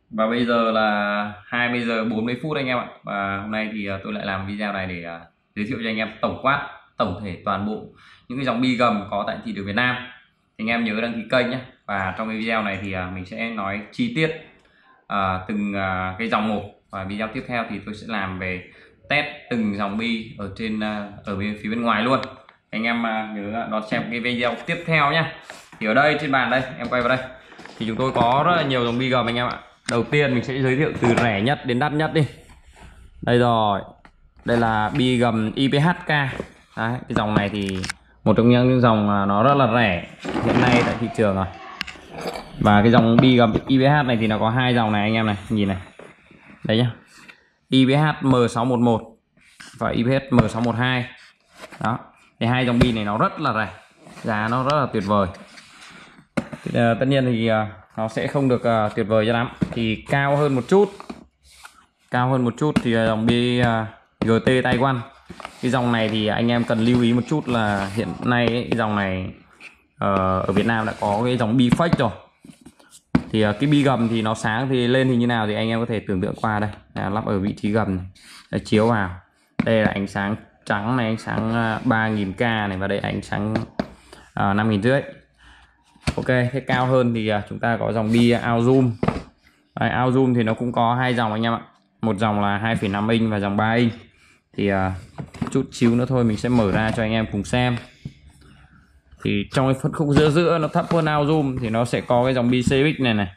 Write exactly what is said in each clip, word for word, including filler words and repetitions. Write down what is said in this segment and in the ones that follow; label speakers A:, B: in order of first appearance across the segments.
A: Và bây giờ là hai mươi giờ bốn mươi phút anh em ạ. Và hôm nay thì à, tôi lại làm video này để à, giới thiệu cho anh em tổng quát, tổng thể toàn bộ những cái dòng bi gầm có tại thị trường Việt Nam. Thì anh em nhớ đăng ký kênh nhé. Và trong cái video này thì à, mình sẽ nói chi tiết à, từng à, cái dòng một. Và video tiếp theo thì tôi sẽ làm về test từng dòng bi ở trên à, ở bên phía bên ngoài luôn. Anh em à, nhớ đón xem cái video tiếp theo nhé. Thì ở đây trên bàn đây, em quay vào đây thì chúng tôi có rất là nhiều dòng bi gầm anh em ạ. Đầu tiên mình sẽ giới thiệu từ rẻ nhất đến đắt nhất đi. Đây rồi, đây là bi gầm i pê hát ca. Đấy, cái dòng này thì một trong những dòng mà nó rất là rẻ hiện nay tại thị trường rồi. Và cái dòng bi gầm i pê hát này thì nó có hai dòng này anh em này, nhìn này. Đấy nhá, i pê hát M sáu một một và i pê hát M sáu một hai. Đó, thì hai dòng bi này nó rất là rẻ, giá nó rất là tuyệt vời. Thì, uh, tất nhiên thì uh, nó sẽ không được uh, tuyệt vời cho lắm, thì cao hơn một chút cao hơn một chút thì uh, dòng bi uh, giê tê Taiwan. Cái dòng này thì anh em cần lưu ý một chút là hiện nay ấy, cái dòng này uh, ở Việt Nam đã có cái dòng bi fake rồi. Thì uh, cái bi gầm thì nó sáng thì lên thì như nào thì anh em có thể tưởng tượng qua đây, à, lắp ở vị trí gầm này. Đây, chiếu vào đây là ánh sáng trắng này, ánh sáng uh, ba nghìn K này, và đây ánh sáng uh, năm nghìn rưỡi. Ok, thế cao hơn thì uh, chúng ta có dòng bi Ao Zoom. Đấy, Ao Zoom thì nó cũng có hai dòng anh em ạ. Một dòng là hai phẩy năm inch và dòng ba inch. Thì uh, chút xíu nữa thôi mình sẽ mở ra cho anh em cùng xem. Thì trong cái phân khúc giữa giữa nó thấp hơn Ao Zoom thì nó sẽ có cái dòng bi xê bê ích này này.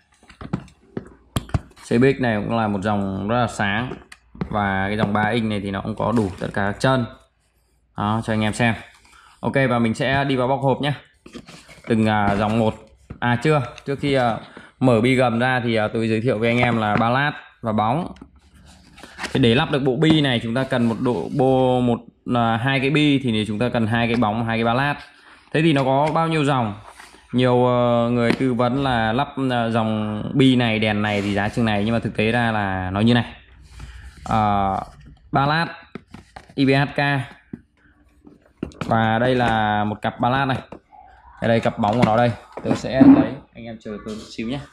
A: xê bê ích này cũng là một dòng rất là sáng. Và cái dòng ba inch này thì nó cũng có đủ tất cả các chân. Đó, cho anh em xem. Ok, và mình sẽ đi vào bóc hộp nhé. Từng uh, dòng một. À chưa, trước khi uh, mở bi gầm ra thì uh, tôi giới thiệu với anh em là ba lát và bóng. Thì để lắp được bộ bi này chúng ta cần một độ bô một uh, hai cái bi thì chúng ta cần hai cái bóng, hai cái ba lát. Thế thì nó có bao nhiêu dòng? Nhiều uh, người tư vấn là lắp uh, dòng bi này, đèn này thì giá chừng này, nhưng mà thực tế ra là nó như này. Uh, ba lát i pê hát ca. Và đây là một cặp ba lát này. Ở đây cặp bóng của nó đây, tôi sẽ lấy, anh em chờ tôi một xíu nhé.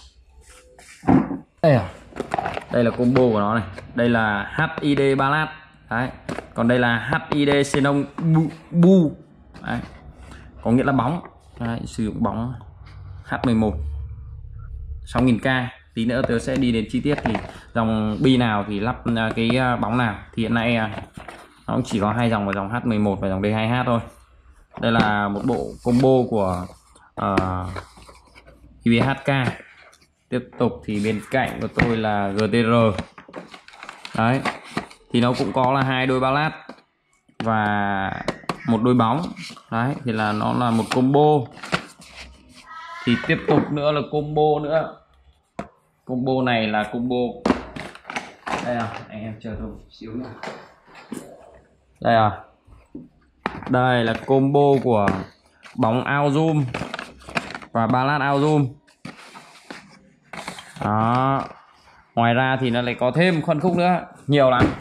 A: Đây à, đây là combo của nó này, đây là hát i đê ba lát. Đấy, còn đây là hát i đê Xenon bu, bu. Đấy, có nghĩa là bóng. Đấy, sử dụng bóng H mười một sáu nghìn K. Tí nữa tôi sẽ đi đến chi tiết thì dòng bi nào thì lắp cái bóng nào. Thì hiện nay nó cũng chỉ có hai dòng, là dòng H mười một và dòng D hai H thôi. Đây là một bộ combo của uh, i pê hát ca. Tiếp tục thì bên cạnh của tôi là giê tê rờ. Đấy, thì nó cũng có là hai đôi ba lát và một đôi bóng. Đấy, thì là nó là một combo. Thì tiếp tục nữa là combo nữa. Combo này là combo. Đây à, anh em chờ tôi một xíu nữa. Đây à, đây là combo của bóng Ao Zoom và ba lát Ao Zoom. Đó, ngoài ra thì nó lại có thêm phân khúc nữa, nhiều lắm.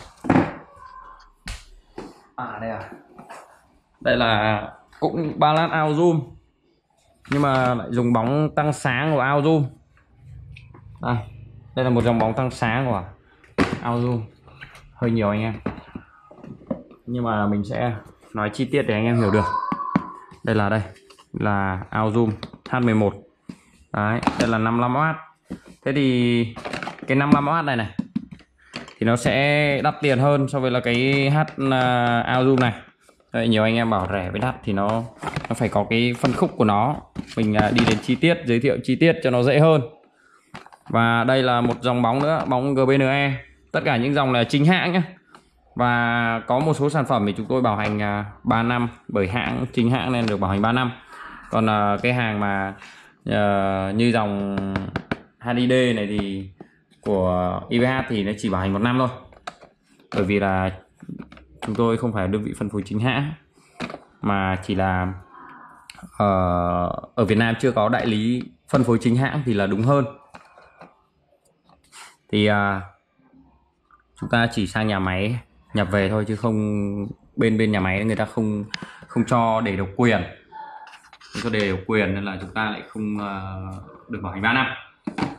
A: À đây à, đây là cũng ba lát Ao Zoom nhưng mà lại dùng bóng tăng sáng của Ao Zoom. Đây, đây là một dòng bóng tăng sáng của Ao Zoom, hơi nhiều anh em, nhưng mà mình sẽ nói chi tiết để anh em hiểu được. Đây là đây là Ao Zoom H mười một. Đấy, đây là năm mươi lăm oát. Thế thì cái năm mươi lăm oát này này thì nó sẽ đắt tiền hơn so với là cái H uh, Ao Zoom này. Đấy, nhiều anh em bảo rẻ với đắt thì nó nó phải có cái phân khúc của nó. Mình uh, đi đến chi tiết, giới thiệu chi tiết cho nó dễ hơn. Và đây là một dòng bóng nữa, bóng giê bê en e. Tất cả những dòng là chính hãng nhé. Và có một số sản phẩm thì chúng tôi bảo hành uh, ba năm, bởi hãng chính hãng nên được bảo hành ba năm. Còn uh, cái hàng mà uh, như dòng hát i đê này thì của i pê hát thì nó chỉ bảo hành một năm thôi, bởi vì là chúng tôi không phải đơn vị phân phối chính hãng, mà chỉ là uh, ở Việt Nam chưa có đại lý phân phối chính hãng thì là đúng hơn. Thì uh, chúng ta chỉ sang nhà máy nhập về thôi, chứ không bên bên nhà máy người ta không không cho để độc quyền, không cho để độc quyền nên là chúng ta lại không uh, được bảo hành ba năm.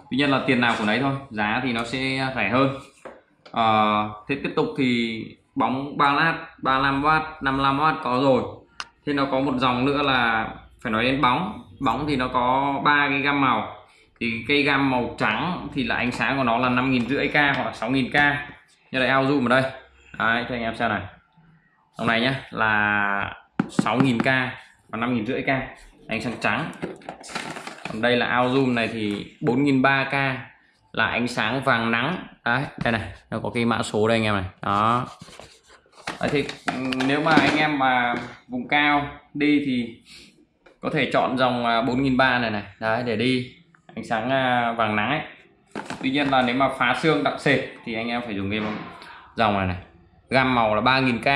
A: Tuy nhiên là tiền nào của nấy thôi, giá thì nó sẽ rẻ hơn. À, thế tiếp tục thì bóng ba lát ba mươi lăm oát, năm mươi lăm oát có rồi. Thế nó có một dòng nữa là phải nói đến bóng. Bóng thì nó có ba cái gam màu. Thì cây gam màu trắng thì là ánh sáng của nó là năm nghìn rưỡi K hoặc là sáu nghìn K. Như là ao zoom ở đây. Đấy, cho anh em xem này. Dòng này nhá là sáu nghìn K và năm nghìn rưỡi K, ánh sáng trắng. Còn đây là ao zoom này thì bốn nghìn ba trăm K là ánh sáng vàng nắng. Đấy, đây này, nó có cái mã số đây anh em này. Đó. Đấy, thì nếu mà anh em mà vùng cao đi thì có thể chọn dòng bốn nghìn ba trăm này này. Đấy, để đi ánh sáng vàng nắng ấy. Tuy nhiên là nếu mà phá xương đặc sệt thì anh em phải dùng cái dòng này này. Gam màu là ba nghìn K.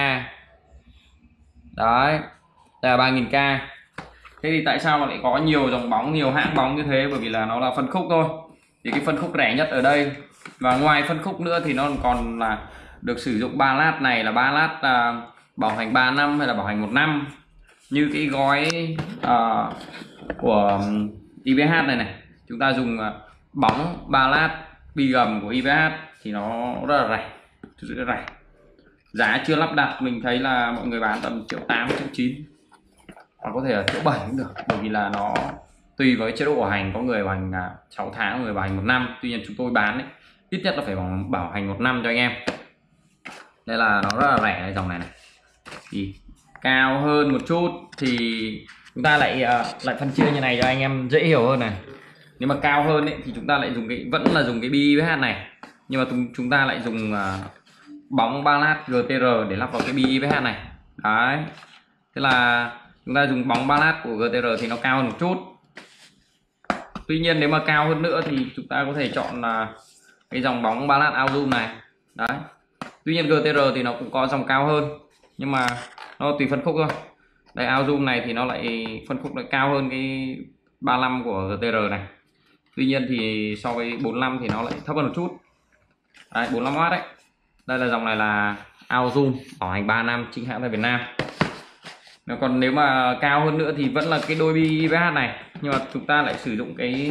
A: Đấy, đây là ba nghìn K. Thế thì tại sao mà lại có nhiều dòng bóng, nhiều hãng bóng như thế? Bởi vì là nó là phân khúc thôi. Thì cái phân khúc rẻ nhất ở đây, và ngoài phân khúc nữa thì nó còn là được sử dụng ba lát này là ba lát à, bảo hành ba năm hay là bảo hành một năm. Như cái gói à, của i vê hát này này, chúng ta dùng bóng ba lát bi gầm của i vê hát thì nó rất là rẻ, rất là rẻ. Giá chưa lắp đặt mình thấy là mọi người bán tầm triệu tám, triệu chín, hoặc có thể là triệu bảy cũng được, bởi vì là nó tùy với chế độ bảo hành, có người bảo hành sáu tháng, có người bảo hành một năm. Tuy nhiên chúng tôi bán ấy, ít nhất là phải bảo hành một năm cho anh em. Đây là nó rất là rẻ này, dòng này này. Thì cao hơn một chút thì chúng ta lại lại phân chia như này cho anh em dễ hiểu hơn này. Nếu mà cao hơn ấy, thì chúng ta lại dùng cái vẫn là dùng cái bi i vê hát này, nhưng mà chúng ta lại dùng uh, bóng ba lát giê tê rờ để lắp vào cái bi i vê hát này. Đấy, thế là chúng ta dùng bóng ba lát của giê tê rờ thì nó cao hơn một chút. Tuy nhiên nếu mà cao hơn nữa thì chúng ta có thể chọn là uh, cái dòng bóng ba lát ao zoom này. Đấy, tuy nhiên giê tê rờ thì nó cũng có dòng cao hơn, nhưng mà nó tùy phân khúc thôi. Đây, ao zoom này thì nó lại phân khúc lại cao hơn cái ba mươi lăm của giê tê rờ này. Tuy nhiên thì so với bốn mươi lăm thì nó lại thấp hơn một chút. Đấy, bốn mươi lăm oát đấy. Đây là dòng này là ao zoom bảo hành ba năm, chính hãng tại Việt Nam. Nếu còn nếu mà cao hơn nữa thì vẫn là cái đôi bi i vê hát này, nhưng mà chúng ta lại sử dụng cái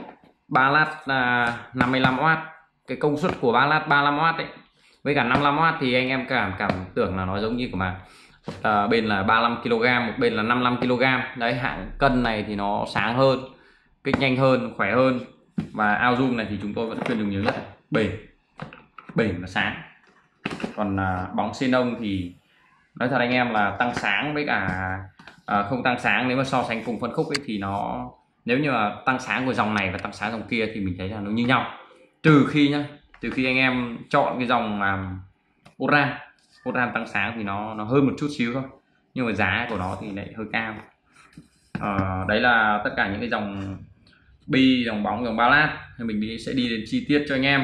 A: ba lát là năm mươi lăm oát. Cái công suất của ba lát ba mươi lăm oát đấy với cả năm mươi lăm oát thì anh em cảm cảm tưởng là nó giống như của mà à, bên là ba mươi lăm ki lô gam, một bên là năm mươi lăm ki lô gam. Đấy, hãng cân này thì nó sáng hơn, kích nhanh hơn, khỏe hơn. Và ao zoom này thì chúng tôi vẫn khuyên dùng nhiều nhất, bền bền và sáng. Còn à, bóng xenon thì nói thật anh em là tăng sáng với cả à, không tăng sáng, nếu mà so sánh cùng phân khúc ấy thì nó, nếu như mà tăng sáng của dòng này và tăng sáng dòng kia thì mình thấy là nó như nhau. Trừ khi nhá, trừ khi anh em chọn cái dòng um, Oran Oran tăng sáng thì nó nó hơn một chút xíu thôi, nhưng mà giá của nó thì lại hơi cao. À, đấy là tất cả những cái dòng bi, dòng bóng, dòng ba lát. Thì mình đi, sẽ đi đến chi tiết cho anh em.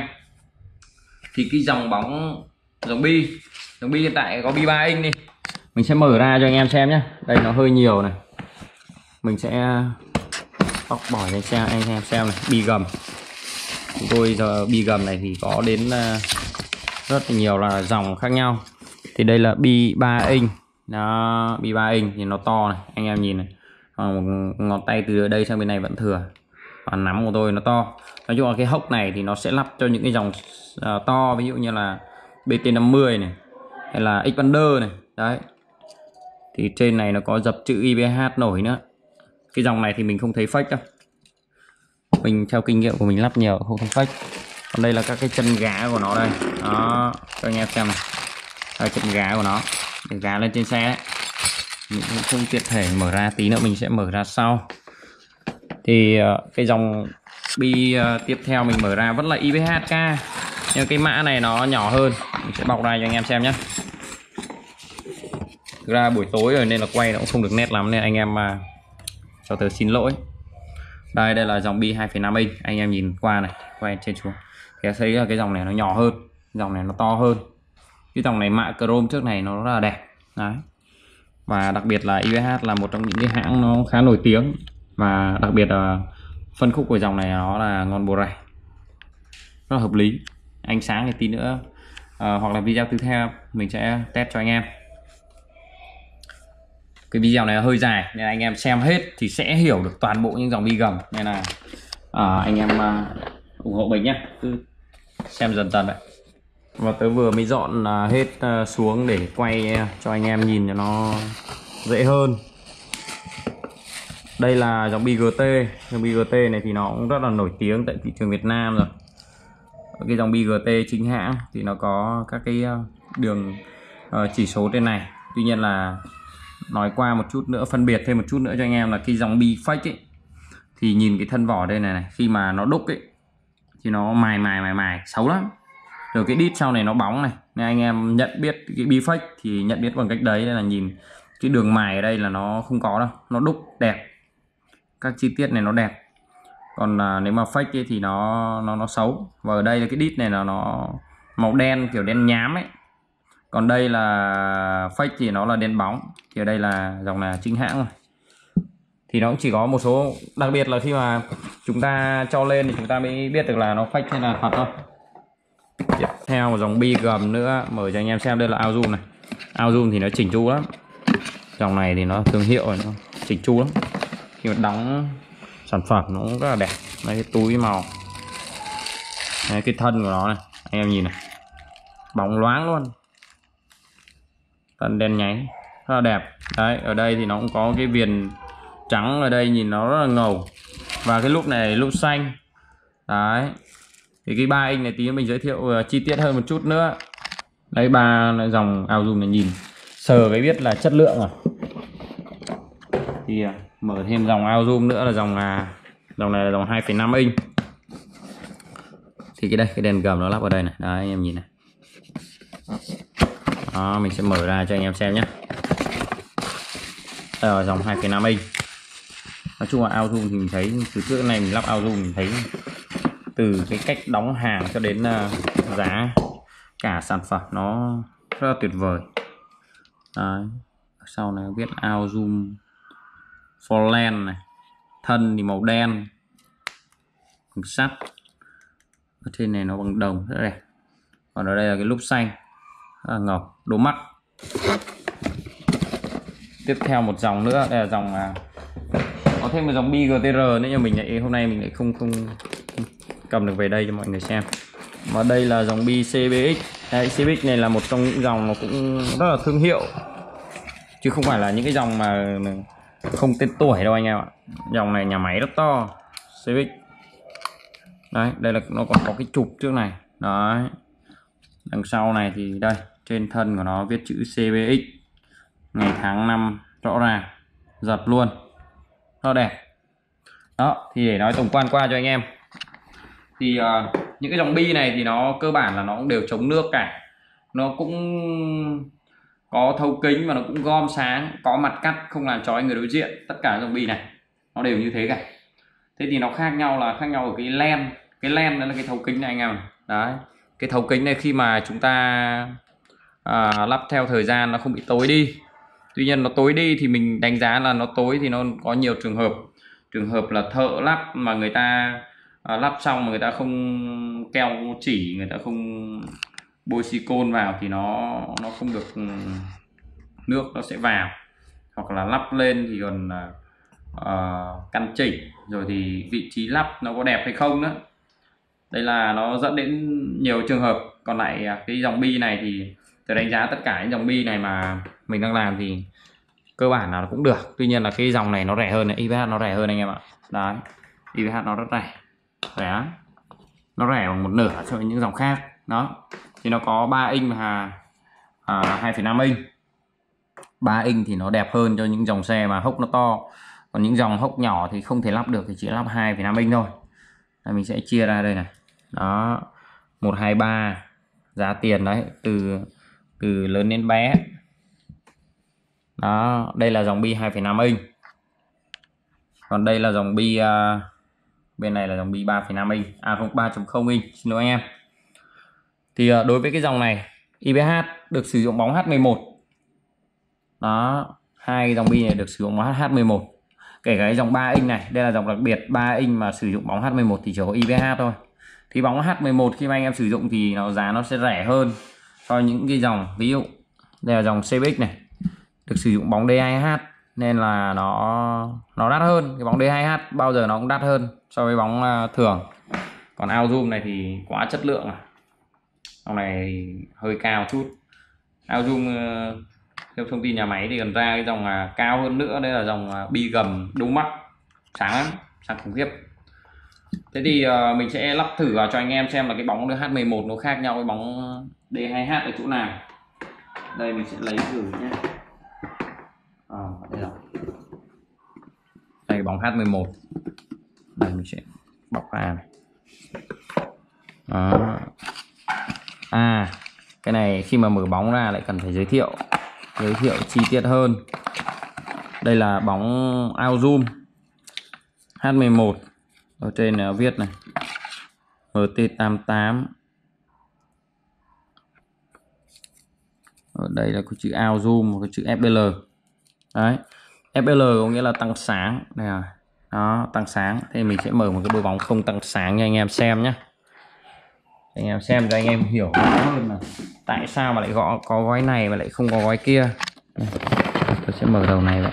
A: Thì cái dòng bóng, dòng bi dòng bi hiện tại có bi ba inch đi, mình sẽ mở ra cho anh em xem nhé. Đây nó hơi nhiều này, mình sẽ bóc bỏ cho anh xem, anh em xem này. Bi gầm chúng tôi giờ bi gầm này thì có đến uh, rất là nhiều là dòng khác nhau. Thì đây là bi ba inch, nó bi ba inch thì nó to này, anh em nhìn này. Còn ngón tay từ đây sang bên này vẫn thừa, và nắm của tôi nó to. Nói chung là cái hốc này thì nó sẽ lắp cho những cái dòng uh, to, ví dụ như là bê tê năm mươi này hay là Xpander này. Đấy, thì trên này nó có dập chữ i vê hát nổi nữa. Cái dòng này thì mình không thấy fake đâu, mình theo kinh nghiệm của mình lắp nhiều không thấy fake. Còn đây là các cái chân gá của nó đây, đó cho anh em xem này. Đây, chân gá của nó để gá lên trên xe đấy. Mình cũng không tiện thể mở ra, tí nữa mình sẽ mở ra sau. Thì uh, cái dòng bi uh, tiếp theo mình mở ra vẫn là i vê hát K, nhưng cái mã này nó nhỏ hơn. Mình sẽ bọc ra cho anh em xem nhé. Thực ra buổi tối rồi nên là quay nó cũng không được nét lắm, nên anh em uh, cho tớ xin lỗi. Đây, đây là dòng bi hai phẩy năm inch, anh em nhìn qua này, quay trên xuống thì thấy là cái dòng này nó nhỏ hơn, dòng này nó to hơn. Cái dòng này mạ chrome trước này nó rất là đẹp. Đấy, và đặc biệt là i vê hát là một trong những cái hãng nó khá nổi tiếng, và đặc biệt là phân khúc của dòng này nó là ngon bổ rẻ, rất là hợp lý. Ánh sáng thì tí nữa uh, hoặc là video tiếp theo mình sẽ test cho anh em. Cái video này hơi dài nên anh em xem hết thì sẽ hiểu được toàn bộ những dòng bi gầm, nên là uh, anh em uh, ủng hộ mình nhé, cứ xem dần dần vậy. Và tớ vừa mới dọn hết xuống để quay cho anh em nhìn cho nó dễ hơn. Đây là dòng bi giê tê. Dòng bi giê tê này thì nó cũng rất là nổi tiếng tại thị trường Việt Nam rồi. Cái dòng bi giê tê chính hãng thì nó có các cái đường chỉ số trên này. Tuy nhiên là nói qua một chút nữa, phân biệt thêm một chút nữa cho anh em là cái dòng bi fake ấy, thì nhìn cái thân vỏ đây này này, khi mà nó đúc ấy thì nó mài mài mài mài xấu lắm. Rồi cái đít sau này nó bóng này, nên anh em nhận biết cái bi fake thì nhận biết bằng cách đấy là nhìn cái đường mài ở đây là nó không có đâu, nó đúc đẹp, các chi tiết này nó đẹp. Còn à, nếu mà fake ấy thì nó nó nó xấu. Và ở đây là cái đít này là nó màu đen, kiểu đen nhám ấy. Còn đây là fake thì nó là đen bóng. Thì ở đây là dòng là chính hãng rồi. Thì nó cũng chỉ có một số đặc biệt là khi mà chúng ta cho lên thì chúng ta mới biết được là nó fake hay là thật thôi. Tiếp theo một dòng bi gầm nữa, mở cho anh em xem. Đây là ao zoom này. Ao zoom thì nó chỉnh chu lắm. Dòng này thì nó thương hiệu rồi, nó chỉnh chu lắm. Khi mà đóng sản phẩm nó cũng rất là đẹp. Đây, cái túi màu, đây, cái thân của nó này, anh em nhìn này, bóng loáng luôn, thân đen nháy, rất là đẹp. Đấy, ở đây thì nó cũng có cái viền trắng ở đây, nhìn nó rất là ngầu. Và cái lúp này lúp xanh. Đấy, thì cái ba inch này tí mình giới thiệu chi tiết hơn một chút nữa. Đấy, ba dòng ao zoom này nhìn sờ cái biết là chất lượng rồi. Thì mở thêm dòng ao zoom nữa là dòng là dòng này là dòng hai phẩy năm inch. Thì cái đây, cái đèn gầm nó lắp ở đây này. Đấy, anh em nhìn này. Đó, mình sẽ mở ra cho anh em xem nhé. Đây là dòng hai phẩy năm inch. Nói chung là ao zoom thì mình thấy từ trước này mình lắp ao zoom mình thấy từ cái cách đóng hàng cho đến uh, giá cả sản phẩm nó rất là tuyệt vời. Đấy, sau này viết ao zoom for land này, thân thì màu đen bằng sắt, ở trên này nó bằng đồng rất đẹp. Còn ở đây là cái lúp xanh rất là ngầu, đồ mắt. Tiếp theo một dòng nữa, đây là dòng uh, có thêm một dòng bi giê tê rờ nữa, nhưng mình lại hôm nay mình lại không không cầm được về đây cho mọi người xem. Và đây là dòng bi xê bê ích. Đây, xê bê ích này là một trong những dòng nó cũng rất là thương hiệu, chứ không phải là những cái dòng mà không tên tuổi đâu anh em ạ. Dòng này nhà máy rất to, xê bê ích. Đấy, đây là nó còn có cái trục trước này. Đấy, đằng sau này thì đây, trên thân của nó viết chữ xê bê ích, ngày tháng năm rõ ràng, giật luôn, rất đẹp. Đó, thì để nói tổng quan qua cho anh em thì uh, những cái dòng bi này thì nó cơ bản là nó cũng đều chống nước cả, nó cũng có thấu kính và nó cũng gom sáng, có mặt cắt không làm chói người đối diện. Tất cả dòng bi này nó đều như thế cả. Thế thì nó khác nhau là khác nhau ở cái len. Cái len đó là cái thấu kính này anh em. Đấy, cái thấu kính này khi mà chúng ta uh, lắp theo thời gian nó không bị tối đi. Tuy nhiên nó tối đi thì mình đánh giá là nó tối thì nó có nhiều trường hợp. Trường hợp là thợ lắp mà người ta à, lắp xong mà người ta không keo chỉ, người ta không bôi silicone vào thì nó nó không được, nước nó sẽ vào. Hoặc là lắp lên thì còn uh, căn chỉnh rồi thì vị trí lắp nó có đẹp hay không nữa. Đây là nó dẫn đến nhiều trường hợp. Còn lại cái dòng bi này thì tôi đánh giá tất cả những dòng bi này mà mình đang làm thì cơ bản là nó cũng được. Tuy nhiên là cái dòng này nó rẻ hơn này, i pê hát nó rẻ hơn anh em ạ. Đấy, i pê hát nó rất rẻ, rẻ, nó rẻ bằng một nửa so với những dòng khác. Đó, thì nó có ba inch và à, hai phẩy năm inch. ba inch thì nó đẹp hơn cho những dòng xe mà hốc nó to. Còn những dòng hốc nhỏ thì không thể lắp được thì chỉ lắp hai phẩy năm inch thôi. Đây, mình sẽ chia ra đây này. Đó, một, hai, ba, giá tiền đấy, từ từ lớn đến bé. Đó, đây là dòng bi hai phẩy năm inch. Còn đây là dòng bi uh, bên này là dòng bi ba phẩy năm inch, à không, ba chấm không inch, xin lỗi anh em. Thì uh, đối với cái dòng này i pê hát được sử dụng bóng H mười một. Đó, hai dòng bi này được sử dụng bóng H mười một. Kể cả cái dòng ba inch này, đây là dòng đặc biệt ba inch mà sử dụng bóng H mười một thì chỉ có i pê hát thôi. Thì bóng H mười một khi mà anh em sử dụng thì nó giá nó sẽ rẻ hơn so với những cái dòng, ví dụ đây là dòng xê bê ích này, được sử dụng bóng D hai H nên là nó nó đắt hơn. Cái bóng D hai H bao giờ nó cũng đắt hơn so với bóng uh, thường. Còn ao zoom này thì quá chất lượng à, dòng này hơi cao chút. Ao zoom theo thông tin nhà máy thì còn ra cái dòng là cao hơn nữa, đây là dòng bi gầm đu mắt, sáng lắm, sáng khủng khiếp. Thế thì uh, mình sẽ lắp thử vào cho anh em xem là cái bóng H mười một nó khác nhau với bóng D hai H ở chỗ nào. Đây mình sẽ lấy thử nhé. À, đây rồi. Đây bóng H mười một. Đây mình sẽ bọc ra này. Đó. À, cái này khi mà mở bóng ra lại cần phải giới thiệu giới thiệu chi tiết hơn. Đây là bóng ao zoom H mười một, ở trên là viết này M T tám tám, ở đây là có chữ ao zoom và có chữ F L. Đấy, F L có nghĩa là tăng sáng đây à. Đó, tăng sáng. Thế mình sẽ mở một cái đôi bóng không tăng sáng cho anh em xem nhé, anh em xem cho anh em hiểu hơn là tại sao mà lại gõ có gói này mà lại không có gói kia. Đây, tôi sẽ mở đầu này vậy.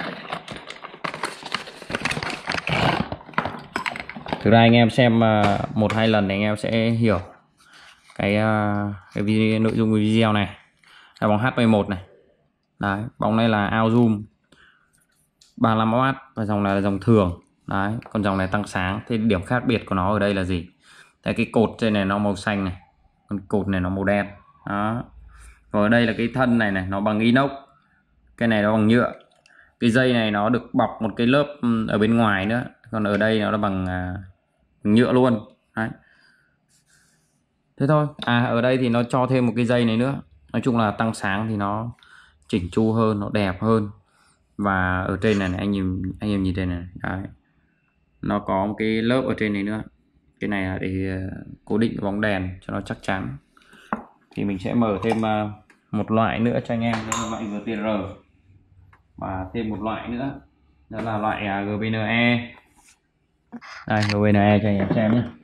A: Thực ra anh em xem một hai lần thì anh em sẽ hiểu cái cái video, nội dung video này. Là bóng H mười một này. Đấy, bóng này là ao zoom ba mươi lăm oát và dòng này là dòng thường. Đấy, còn dòng này tăng sáng. Thế điểm khác biệt của nó ở đây là gì? Đấy, cái cột trên này nó màu xanh này, còn cột này nó màu đen. Đó. Rồi ở đây là cái thân này này nó bằng inox, cái này nó bằng nhựa. Cái dây này nó được bọc một cái lớp ở bên ngoài nữa, còn ở đây nó là bằng nhựa luôn. Đấy. Thế thôi. À, ở đây thì nó cho thêm một cái dây này nữa. Nói chung là tăng sáng thì nó chỉnh chu hơn, nó đẹp hơn. Và ở trên này, này anh nhìn anh em nhìn trên này. Đấy. Nó có một cái lớp ở trên này nữa. Cái này là để cố định bóng đèn cho nó chắc chắn. Thì mình sẽ mở thêm một loại nữa cho anh em, đó là loại G T R. Và thêm một loại nữa, đó là loại G B N E. Đây, G B N E cho anh em xem nhé.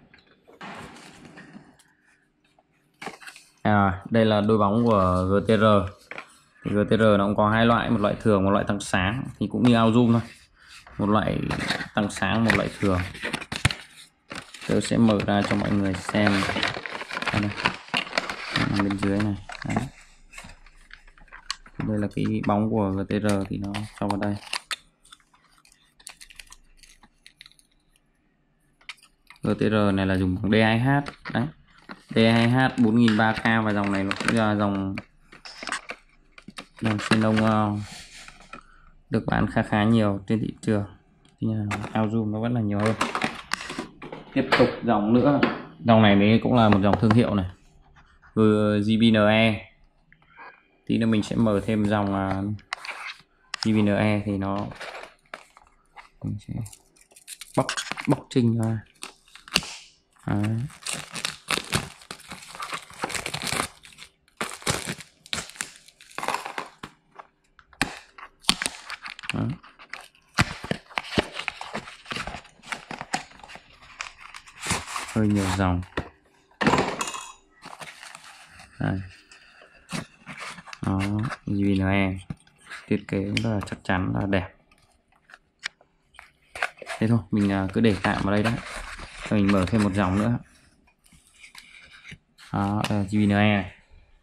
A: À, đây là đôi bóng của G T R. Thì G T R nó cũng có hai loại, một loại thường, một loại tăng sáng. Thì cũng như ao zoom thôi, một loại tăng sáng, một loại thường. Tôi sẽ mở ra cho mọi người xem. Đây này, nằm bên dưới này. Đấy. Đây là cái bóng của G T R thì nó cho vào đây. G T R này là dùng bằng D hai H. Đấy, D hai H bốn nghìn ba K, và dòng này nó cũng là dòng dòng xenon uh, được bán khá khá nhiều trên thị trường. Tuy nhiên ao zoom nó vẫn là nhiều hơn. Tiếp tục dòng nữa, dòng này mới cũng là một dòng thương hiệu này, G B N E. Tí nữa mình sẽ mở thêm dòng uh, G B N E thì nó mình sẽ bóc bóc trinh ra. Đấy. Đó. Hơi nhiều dòng. Đây. Đó, G B N E thiết kế cũng rất là chắc chắn, rất là đẹp. Thế thôi, mình cứ để tạm vào đây đó. Rồi mình mở thêm một dòng nữa. Đó, đây là G B N E này.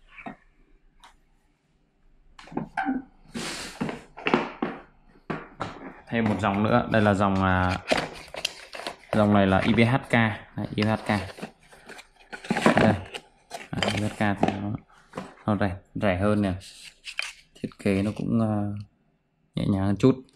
A: Thêm một dòng nữa, đây là dòng uh, dòng này là I B H K. Đấy, I B H K đây. À, I B H K thì nó, nó rẻ rẻ hơn nè, thiết kế nó cũng uh, nhẹ nhàng hơn chút.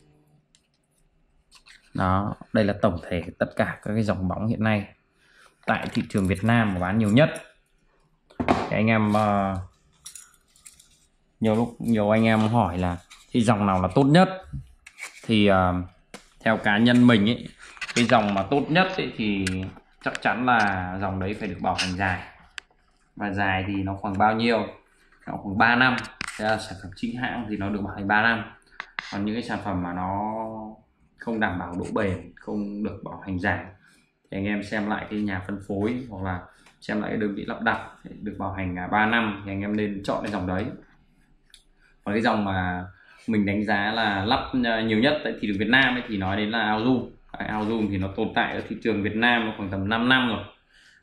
A: Đó, đây là tổng thể tất cả các cái dòng bóng hiện nay tại thị trường Việt Nam mà bán nhiều nhất. Thì anh em uh, nhiều lúc nhiều anh em hỏi là thì dòng nào là tốt nhất. Thì uh, theo cá nhân mình ấy, cái dòng mà tốt nhất ấy, thì chắc chắn là dòng đấy phải được bảo hành dài. Và dài thì nó khoảng bao nhiêu? Nó khoảng ba năm. Thế là sản phẩm chính hãng thì nó được bảo hành ba năm. Còn những cái sản phẩm mà nó không đảm bảo độ bền, không được bảo hành dài, thì anh em xem lại cái nhà phân phối hoặc là xem lại cái đơn vị lắp đặt được bảo hành ba năm thì anh em nên chọn cái dòng đấy. Còn cái dòng mà mình đánh giá là lắp nhiều nhất tại thị trường Việt Nam ấy, thì nói đến là ao zoom. Ao zoom thì nó tồn tại ở thị trường Việt Nam nó khoảng tầm năm năm rồi.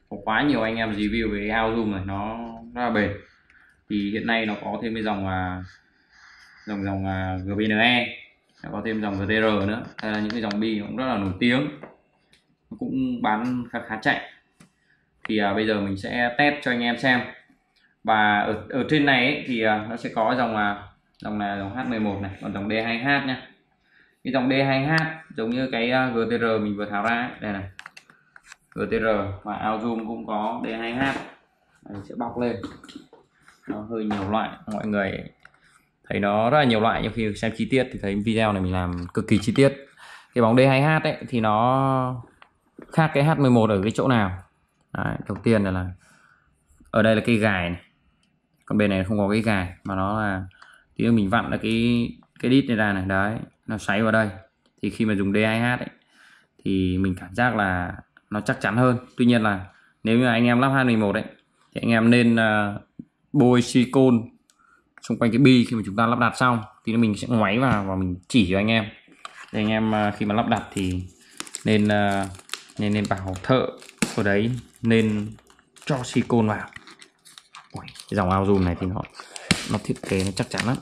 A: có quá nhiều anh em review về ao zoom này, nó rất là bền. Thì hiện nay nó có thêm cái dòng à, dòng dòng à, giê bê en e, có thêm dòng giê tê rờ nữa. Đây là những cái dòng bi cũng rất là nổi tiếng, nó cũng bán khá khá chạy. Thì à, bây giờ mình sẽ test cho anh em xem. Và ở, ở trên này ấy, thì à, nó sẽ có dòng à, dòng là dòng H mười một này, còn dòng D hai H nhá. Cái dòng D hai H giống như cái uh, giê tê rờ mình vừa tháo ra ấy. Đây này, giê tê rờ và ao zoom cũng có D hai H. Mình sẽ bóc lên, nó hơi nhiều loại, mọi người thấy nó rất là nhiều loại, nhưng khi xem chi tiết thì thấy video này mình làm cực kỳ chi tiết. Cái bóng D hai H ấy thì nó khác cái H mười một ở cái chỗ nào? Đấy, đầu tiên là, là ở đây là cây gài này, còn bên này không có cái gài, mà nó là thì mình vặn là cái cái đít này ra này, đấy nó xoáy vào đây. Thì khi mà dùng D hai H ấy, thì mình cảm giác là nó chắc chắn hơn. Tuy nhiên là nếu như anh em lắp H mười một đấy thì anh em nên uh, bôi silicone xung quanh cái bi khi mà chúng ta lắp đặt xong, thì mình sẽ ngoáy vào và mình chỉ cho anh em. Thì anh em uh, khi mà lắp đặt thì nên uh, nên nên bảo thợ ở đấy nên cho silicone vào. Ui, cái dòng ao zoom này thì nó nó thiết kế nó chắc chắn lắm.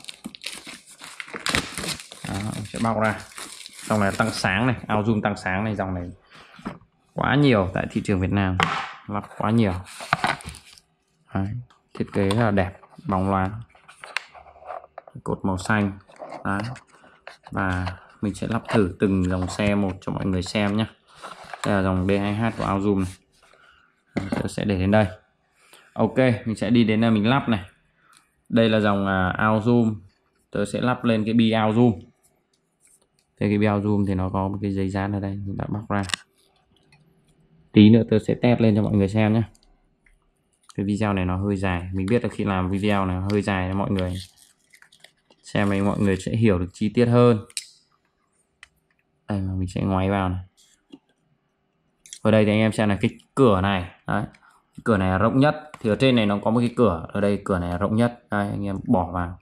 A: Đó, sẽ bao ra. Dòng này tăng sáng này, ao zoom tăng sáng này, dòng này quá nhiều tại thị trường Việt Nam, lắp quá nhiều. Đấy, thiết kế rất là đẹp, bóng loáng, cột màu xanh. Đấy. Và mình sẽ lắp thử từng dòng xe một cho mọi người xem nhé. Đây là dòng D hai H của ao zoom này. Tôi sẽ để đến đây. Ok, mình sẽ đi đến là mình lắp này. Đây là dòng uh, ao zoom. Tôi sẽ lắp lên cái bi ao zoom. Thế cái bi ao zoom thì nó có một cái giấy dán ở đây, chúng ta bóc ra. Tí nữa tôi sẽ test lên cho mọi người xem nhé. Cái video này nó hơi dài, mình biết là khi làm video này nó hơi dài cho mọi người xem này, mọi người sẽ hiểu được chi tiết hơn. Đây mà mình sẽ ngoáy vào này. Ở đây thì anh em xem là cái cửa này, đấy, cái cửa này là rộng nhất. Thì ở trên này nó có một cái cửa, ở đây cửa này là rộng nhất. Đây anh em bỏ vào.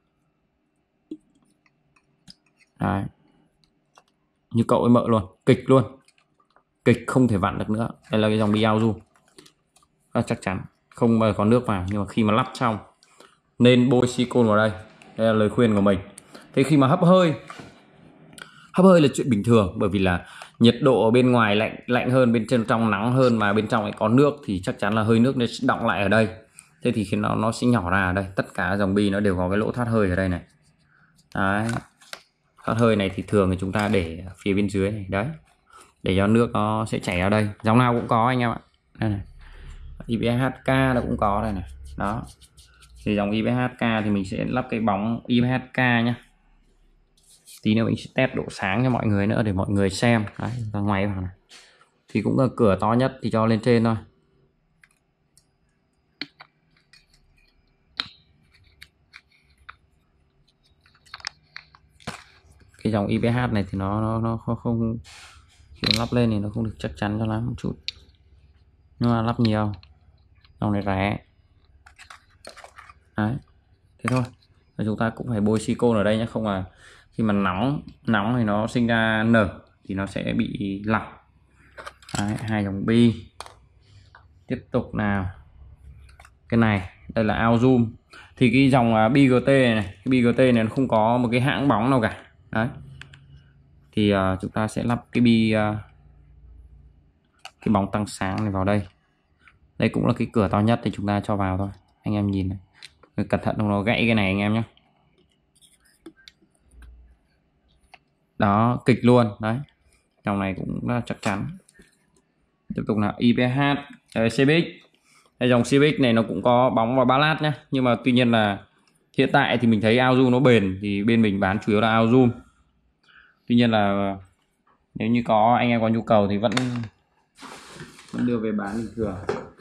A: Đấy. Như cậu ấy mợ luôn, kịch luôn. Kịch không thể vặn được nữa. Đây là cái dòng bi ao zoom. Rất chắc chắn, không bao giờ có nước vào, nhưng mà khi mà lắp xong nên bôi silicone vào đây. Đây là lời khuyên của mình. Thế khi mà hấp hơi, hấp hơi là chuyện bình thường, bởi vì là nhiệt độ ở bên ngoài lạnh lạnh hơn, bên trên trong nắng hơn, mà bên trong lại có nước thì chắc chắn là hơi nước nó sẽ đọng lại ở đây. Thế thì khi nó nó sẽ nhỏ ra ở đây. Tất cả dòng bi nó đều có cái lỗ thoát hơi ở đây này. Đấy. Thoát hơi này thì thường thì chúng ta để phía bên dưới này, đấy, để cho nước nó sẽ chảy ra đây. Dòng nào cũng có anh em ạ. Đây này. i bê hát ca nó cũng có đây này. Đó. Thì dòng i bê hát ca thì mình sẽ lắp cái bóng i bê hát ca nhé. Tí nữa mình sẽ test độ sáng cho mọi người nữa để mọi người xem. Đấy, ra ngoài vào này. Thì cũng là cửa to nhất thì cho lên trên thôi. Cái dòng i bê hát này thì nó nó nó không, không khi lắp lên thì nó không được chắc chắn cho lắm một chút. Nhưng mà lắp nhiều. Dòng này rẻ. Đấy. Thế thôi. Và chúng ta cũng phải bôi silicone ở đây nhé, không là khi mà nóng nóng thì nó sinh ra nở thì nó sẽ bị lọc. Đấy, hai dòng bi. Tiếp tục nào. Cái này, đây là ao zoom. Thì cái dòng bi giê tê này, cái bi giê tê này nó không có một cái hãng bóng nào cả. Đấy. Thì uh, chúng ta sẽ lắp cái bi uh, cái bóng tăng sáng này vào đây. Đây cũng là cái cửa to nhất thì chúng ta cho vào thôi. Anh em nhìn này. Cẩn thận không nó gãy cái này anh em nhé. Đó, kịch luôn. Đấy. Dòng này cũng rất là chắc chắn. Tiếp tục là i pê hát, uh, xê bê ích. Đây, dòng xê bê ích này nó cũng có bóng và ballast nhé. Nhưng mà tuy nhiên là hiện tại thì mình thấy ao zoom nó bền, thì bên mình bán chủ yếu là ao zoom. Tuy nhiên là nếu như có anh em có nhu cầu thì vẫn vẫn đưa về bán bình thường.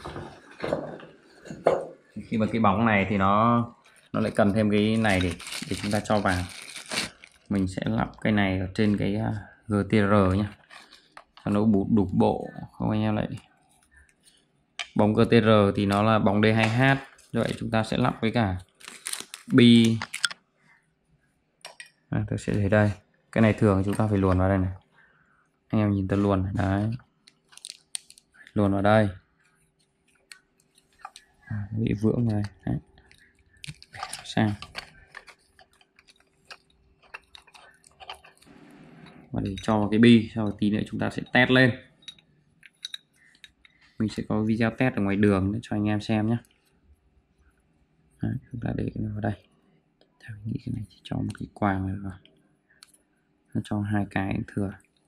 A: Khi mà cái bóng này thì nó nó lại cần thêm cái này để để chúng ta cho vào. Mình sẽ lắp cái này ở trên cái giê tê rờ nhé, cho nó đủ, đủ bộ. Không anh em lại bóng giê tê rờ thì nó là bóng D hai H, vậy chúng ta sẽ lắp với cả bi. À, tôi sẽ để đây. Cái này thường chúng ta phải luồn vào đây này, anh em nhìn tôi luồn đấy, luồn vào đây. à, bị vướng này. Đấy. Sang và để cho vào cái bi, sau tí nữa chúng ta sẽ test lên. Mình sẽ có video test ở ngoài đường để cho anh em xem nhé. Đấy, chúng ta để nó vào đây. Theo nghĩ cái này chỉ cho một cái quàng này vào, nó cho hai cái thừa.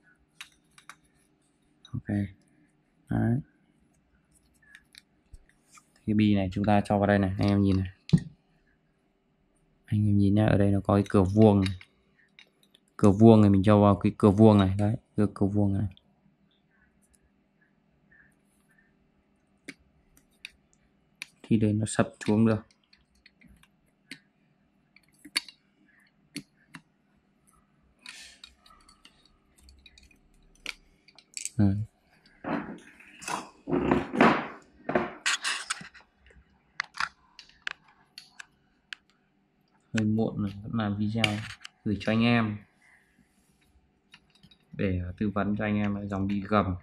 A: Ok. Đấy. Cái bi này chúng ta cho vào đây này, anh em nhìn này. Anh em nhìn nhá, ở đây nó có cái cửa vuông này. Cửa vuông này mình cho vào cái cửa vuông này, đấy, cửa cửa vuông này. Thì đến nó sập xuống được. Ừ. Hơi muộn rồi, vẫn làm video gửi cho anh em để tư vấn cho anh em về dòng bi gầm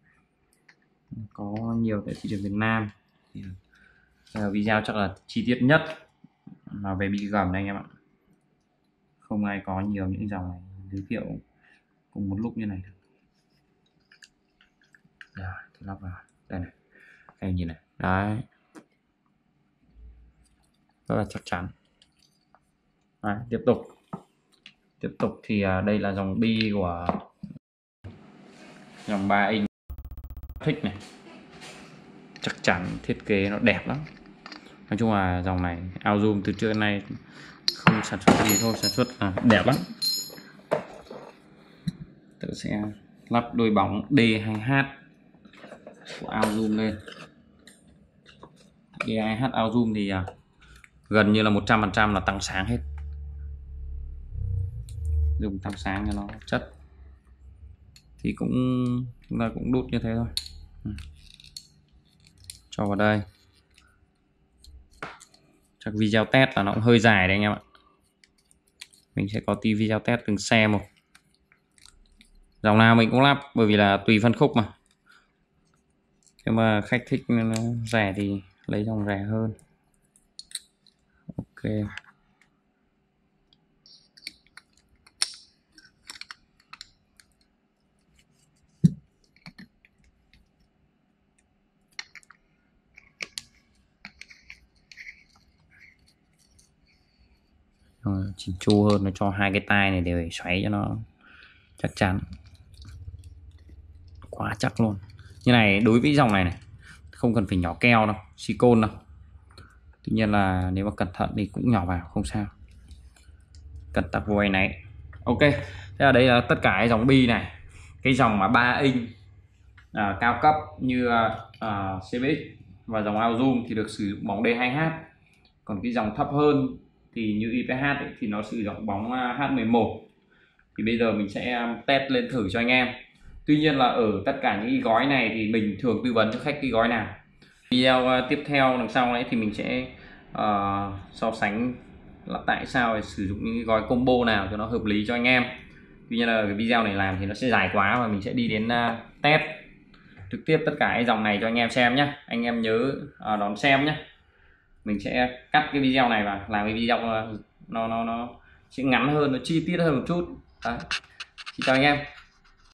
A: có nhiều tại thị trường Việt Nam. Thì là video chắc là chi tiết nhất là về bi gầm này anh em ạ. Không ai có nhiều những dòng này giới thiệu cùng một lúc như này được. Rồi, thì lắp vào đây này, anh nhìn này, đấy, rất là chắc chắn. Đấy, tiếp tục tiếp tục thì à, đây là dòng bi của dòng ba inch, thích này, chắc chắn, thiết kế nó đẹp lắm. Nói chung là dòng này ao zoom từ trước đến nay không sản xuất gì thôi, sản xuất là đẹp lắm. Tự sẽ lắp đôi bóng D hai H của ao zoom lên. D hai H ao zoom thì à, gần như là một trăm phần trăm là tăng sáng hết, dùng tăng sáng cho nó chất thì cũng chúng ta cũng đút như thế thôi. Cho vào đây. Chắc video test là nó cũng hơi dài đấy anh em ạ. Mình sẽ có tí video test từng xe một. Dòng nào mình cũng lắp bởi vì là tùy phân khúc mà. Nếu mà khách thích nó rẻ thì lấy dòng rẻ hơn. Ok. Chỉnh chu hơn, nó cho hai cái tai này đều để xoáy cho nó chắc chắn, quá chắc luôn. Như này đối với dòng này này không cần phải nhỏ keo đâu, silicone đâu. Tuy nhiên là nếu mà cẩn thận thì cũng nhỏ vào không sao, cần tắc vôi này. Ok, thế là đây là tất cả cái dòng bi này. Cái dòng mà ba inch à, cao cấp như à, xê bê ích và dòng ao zoom thì được sử dụng bóng D hai H. Còn cái dòng thấp hơn thì như i pê hát ấy, thì nó sử dụng bóng H mười một. Thì bây giờ mình sẽ test lên thử cho anh em. Tuy nhiên là ở tất cả những cái gói này thì mình thường tư vấn cho khách cái gói nào. Video tiếp theo đằng sau đấy thì mình sẽ uh, so sánh là tại sao để sử dụng những cái gói combo nào cho nó hợp lý cho anh em. Tuy nhiên là cái video này làm thì nó sẽ dài quá và mình sẽ đi đến uh, test trực tiếp tất cả cái dòng này cho anh em xem nhé. Anh em nhớ uh, đón xem nhé. Mình sẽ cắt cái video này và làm cái video nó nó nó sẽ ngắn hơn, nó chi tiết hơn một chút. Đấy. Thì chào anh em.